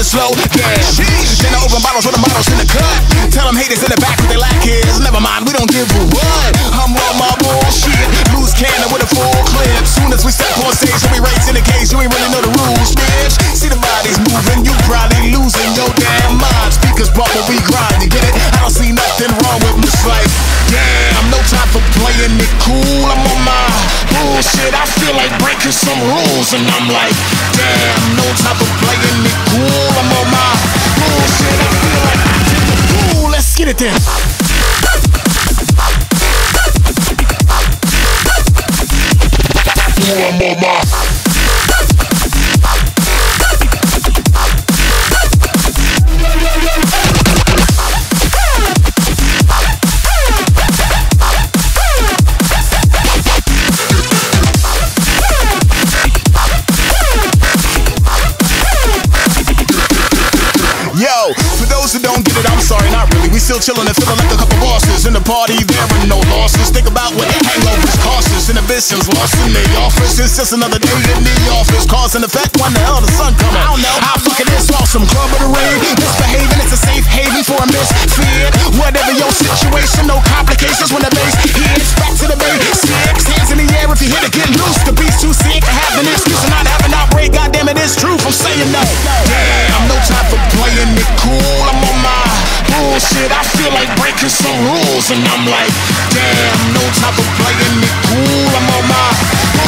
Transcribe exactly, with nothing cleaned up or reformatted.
slow, yeah. Then I open bottles with the models in the cut. Tell them haters in the back what they lack is. Never mind, we don't give a what. I'm on my bullshit. Loose cannon with a full clip. Soon as we step on stage, so we race in the cage. You ain't really know the rules, bitch. See the bodies moving, you probably losing your damn mind. Speakers bump when we grind, you get it? I don't see nothing wrong with this life. Damn, no time for playing it cool. I'm on my bullshit. I feel like breaking some rules, and I'm like, damn, no time for playing it cool. I'm on my bullshit. I feel like acting the fool. Let's get it then. I'm on my Yo, for those who don't get it, I'm sorry, not really. We still chillin' and feelin' like a couple bosses. In the party, there are no losses. Think about what hangovers cost us. Inhibitions lost in the office. It's just another day in the office. Cause and effect, when the hell the sun come out? I don't know. How fucking this awesome club of the rain. Misbehaving, it's a safe haven for a misfit. Whatever your situation, no complications when the bass hits. Back to the basics. Hands in the air if you hit it, get loose. The beat's too sick to have an excuse and not have an outbreak. Goddamn it, it's truth. I'm saying no. Damn, no time for playing it cool. I'm on my bullshit. I feel like breaking some rules, and I'm like, damn, no time for playing it cool. I'm on my